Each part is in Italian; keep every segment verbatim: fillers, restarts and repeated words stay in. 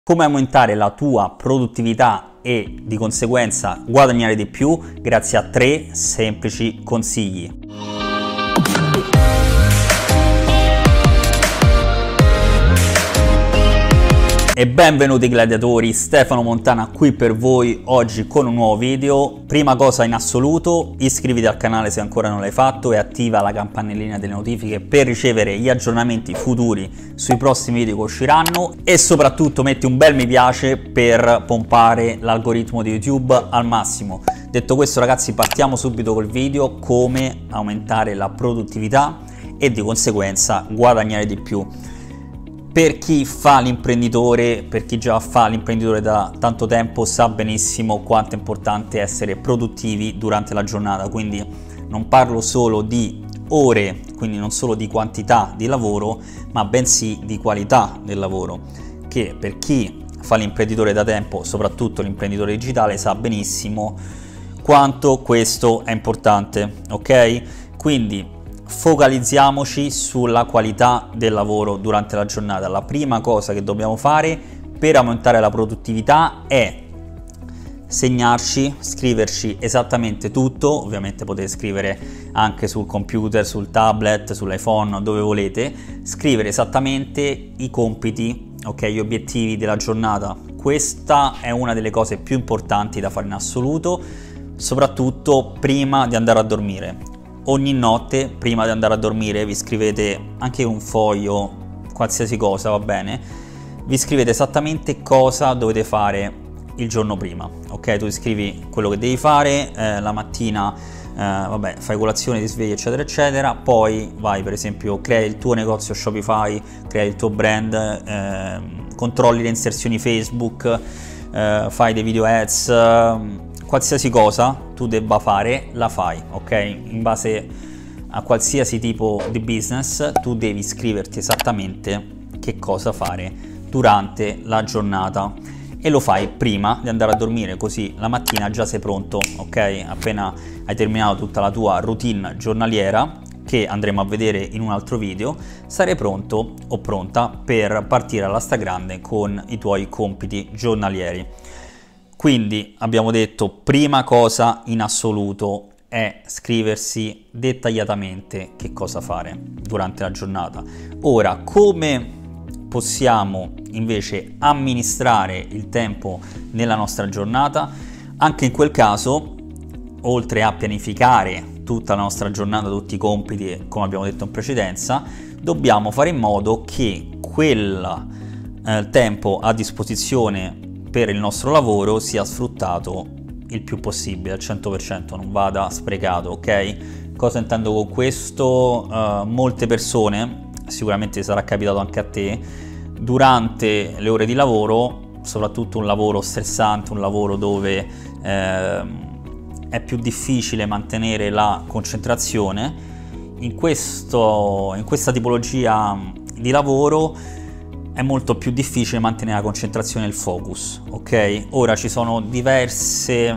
Come aumentare la tua produttività e di conseguenza guadagnare di più grazie a tre semplici consigli. E benvenuti gladiatori, Stefano Montana qui per voi oggi con un nuovo video. Prima cosa in assoluto, iscriviti al canale se ancora non l'hai fatto e attiva la campanellina delle notifiche per ricevere gli aggiornamenti futuri sui prossimi video che usciranno e soprattutto metti un bel mi piace per pompare l'algoritmo di YouTube al massimo. Detto questo ragazzi, partiamo subito col video: come aumentare la produttività e di conseguenza guadagnare di più. Per chi fa l'imprenditore, per chi già fa l'imprenditore da tanto tempo, sa benissimo quanto è importante essere produttivi durante la giornata. Quindi non parlo solo di ore, quindi non solo di quantità di lavoro, ma bensì di qualità del lavoro, che per chi fa l'imprenditore da tempo, soprattutto l'imprenditore digitale, sa benissimo quanto questo è importante, ok? Quindi focalizziamoci sulla qualità del lavoro durante la giornata. La prima cosa che dobbiamo fare per aumentare la produttività è segnarci, scriverci esattamente tutto. Ovviamente potete scrivere anche sul computer, sul tablet, sull'iPhone, dove volete. Scrivere esattamente i compiti, ok, gli obiettivi della giornata. Questa è una delle cose più importanti da fare in assoluto, soprattutto prima di andare a dormire. Ogni notte prima di andare a dormire vi scrivete anche un foglio, qualsiasi cosa va bene, vi scrivete esattamente cosa dovete fare il giorno prima, ok? Tu scrivi quello che devi fare, eh, la mattina eh, vabbè, fai colazione, ti svegli eccetera eccetera, poi vai, per esempio, crei il tuo negozio Shopify, crei il tuo brand, eh, controlli le inserzioni Facebook, eh, fai dei video ads, eh, qualsiasi cosa tu debba fare la fai, ok? In base a qualsiasi tipo di business tu devi scriverti esattamente che cosa fare durante la giornata e lo fai prima di andare a dormire, così la mattina già sei pronto, ok? Appena hai terminato tutta la tua routine giornaliera, che andremo a vedere in un altro video, sarai pronto o pronta per partire alla stragrande con i tuoi compiti giornalieri. Quindi abbiamo detto, prima cosa in assoluto è scriversi dettagliatamente che cosa fare durante la giornata. Ora, come possiamo invece amministrare il tempo nella nostra giornata? Anche in quel caso, oltre a pianificare tutta la nostra giornata, tutti i compiti, come abbiamo detto in precedenza, dobbiamo fare in modo che quel eh, tempo a disposizione per il nostro lavoro sia sfruttato il più possibile, al cento per cento, non vada sprecato, ok? Cosa intendo con questo? Uh, molte persone, sicuramente sarà capitato anche a te, durante le ore di lavoro, soprattutto un lavoro stressante, un lavoro dove eh, è più difficile mantenere la concentrazione, in, questo, in questa tipologia di lavoro è molto più difficile mantenere la concentrazione e il focus, ok? Ora ci sono diverse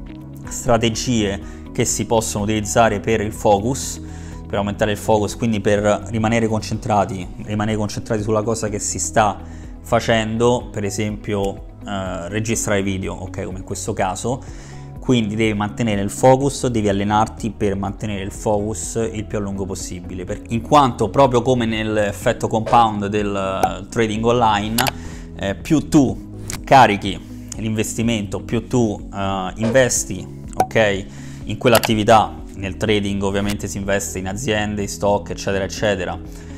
strategie che si possono utilizzare per il focus, per aumentare il focus, quindi per rimanere concentrati, rimanere concentrati sulla cosa che si sta facendo, per esempio eh, registrare video, ok? Come in questo caso. Quindi devi mantenere il focus, devi allenarti per mantenere il focus il più a lungo possibile, in quanto proprio come nell'effetto compound del trading online, eh, più tu carichi l'investimento, più tu uh, investi, ok, in quell'attività. Nel trading ovviamente si investe in aziende, in stock eccetera eccetera.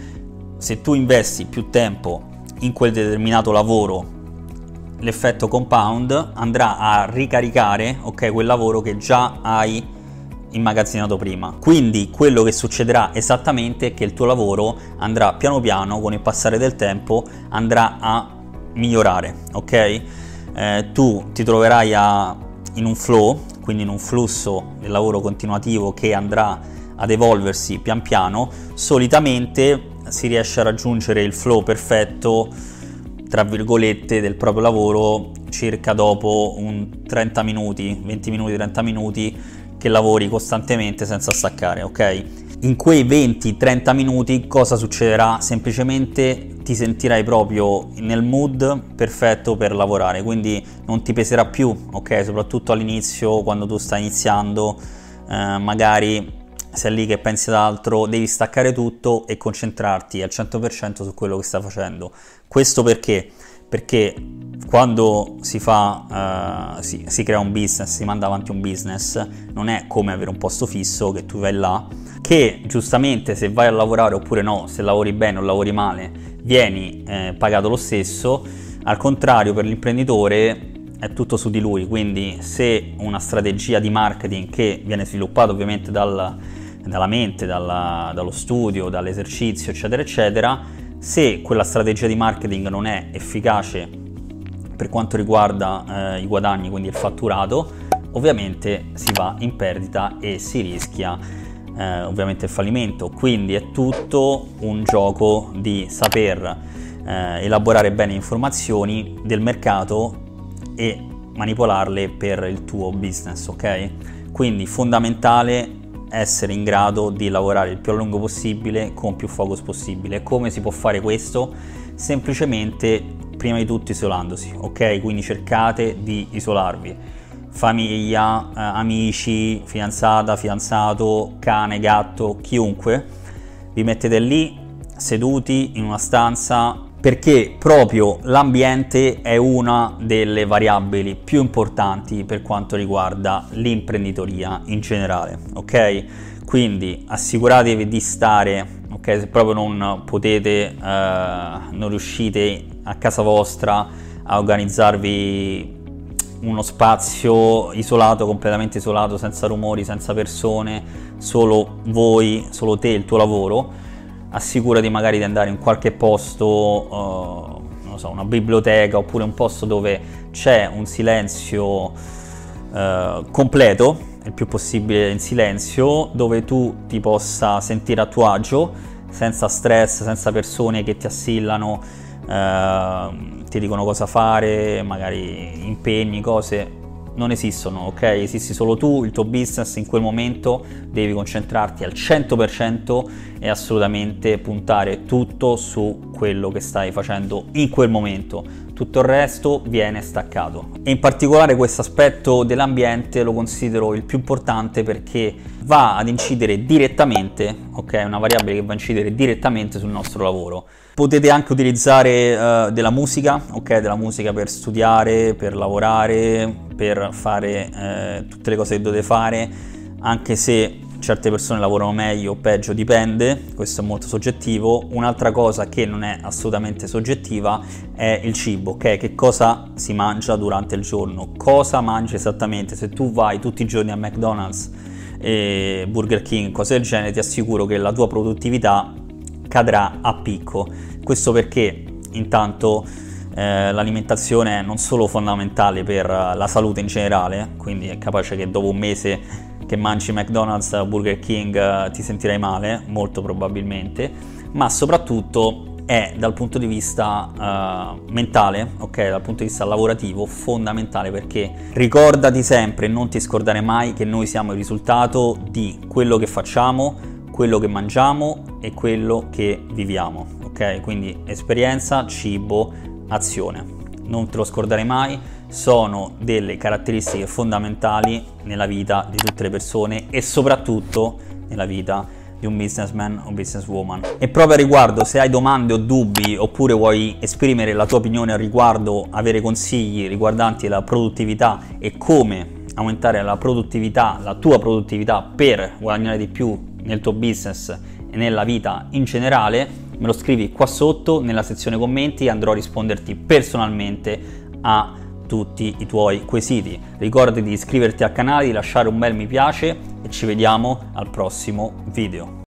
Se tu investi più tempo in quel determinato lavoro, l'effetto compound andrà a ricaricare, ok, quel lavoro che già hai immagazzinato prima. Quindi quello che succederà esattamente è che il tuo lavoro andrà piano piano, con il passare del tempo, andrà a migliorare, ok? Eh, tu ti troverai a, in un flow, quindi in un flusso del lavoro continuativo che andrà ad evolversi pian piano. Solitamente si riesce a raggiungere il flow perfetto, tra virgolette, del proprio lavoro circa dopo un trenta minuti, venti minuti, trenta minuti che lavori costantemente senza staccare, ok? in quei venti trenta minuti cosa succederà? Semplicemente ti sentirai proprio nel mood perfetto per lavorare, quindi non ti peserà più, ok? Soprattutto all'inizio, quando tu stai iniziando, eh, magari sei lì che pensi ad altro, devi staccare tutto e concentrarti al cento per cento su quello che stai facendo. Questo perché? Perché quando si fa, uh, si, si crea un business, si manda avanti un business, non è come avere un posto fisso che tu vai là, che giustamente se vai a lavorare oppure no, se lavori bene o lavori male, vieni eh, pagato lo stesso. Al contrario, per l'imprenditore è tutto su di lui, quindi se una strategia di marketing che viene sviluppata ovviamente dal, dalla mente, dalla, dallo studio, dall'esercizio, eccetera, eccetera, se quella strategia di marketing non è efficace per quanto riguarda eh, i guadagni, quindi il fatturato, ovviamente si va in perdita e si rischia eh, ovviamente il fallimento. Quindi è tutto un gioco di saper eh, elaborare bene informazioni del mercato e manipolarle per il tuo business, ok? Quindi fondamentale essere in grado di lavorare il più a lungo possibile con più focus possibile. Come si può fare questo? Semplicemente, prima di tutto isolandosi, ok? Quindi cercate di isolarvi. Famiglia, eh, amici, fidanzata, fidanzato, cane, gatto, chiunque. Vi mettete lì seduti in una stanza, perché proprio l'ambiente è una delle variabili più importanti per quanto riguarda l'imprenditoria in generale, ok? Quindi assicuratevi di stare, ok? Se proprio non potete, eh, non riuscite a casa vostra a organizzarvi uno spazio isolato, completamente isolato, senza rumori, senza persone, solo voi, solo te, il tuo lavoro, assicurati magari di andare in qualche posto, uh, non so, una biblioteca, oppure un posto dove c'è un silenzio uh, completo, il più possibile in silenzio, dove tu ti possa sentire a tuo agio, senza stress, senza persone che ti assillano, uh, ti dicono cosa fare, magari impegni, cose. Non esistono, ok? Esisti solo tu, il tuo business. In quel momento devi concentrarti al cento per cento e assolutamente puntare tutto su quello che stai facendo in quel momento. Tutto il resto viene staccato. E in particolare questo aspetto dell'ambiente lo considero il più importante, perché va ad incidere direttamente, ok? È una variabile che va a incidere direttamente sul nostro lavoro. Potete anche utilizzare uh, della musica, ok? Della musica per studiare, per lavorare, per fare eh, tutte le cose che dovete fare, anche se certe persone lavorano meglio o peggio, dipende, questo è molto soggettivo. Un'altra cosa che non è assolutamente soggettiva è il cibo, ok? Che cosa si mangia durante il giorno, cosa mangi esattamente. Se tu vai tutti i giorni a McDonald's e Burger King, cose del genere, ti assicuro che la tua produttività cadrà a picco. Questo perché intanto eh, l'alimentazione è non solo fondamentale per la salute in generale, quindi è capace che dopo un mese che mangi McDonald's o Burger King eh, ti sentirai male, molto probabilmente, ma soprattutto è dal punto di vista uh, mentale, ok, dal punto di vista lavorativo fondamentale, perché ricordati sempre e non ti scordare mai che noi siamo il risultato di quello che facciamo, quello che mangiamo e quello che viviamo, ok? Quindi esperienza, cibo, azione. Non te lo scordare mai, sono delle caratteristiche fondamentali nella vita di tutte le persone e soprattutto nella vita di un businessman o businesswoman. E proprio a riguardo, se hai domande o dubbi, oppure vuoi esprimere la tua opinione a riguardo, avere consigli riguardanti la produttività e come aumentare la produttività, la tua produttività per guadagnare di più nel tuo business e nella vita in generale, me lo scrivi qua sotto nella sezione commenti e andrò a risponderti personalmente a tutti i tuoi quesiti. Ricordati di iscriverti al canale, di lasciare un bel mi piace e ci vediamo al prossimo video.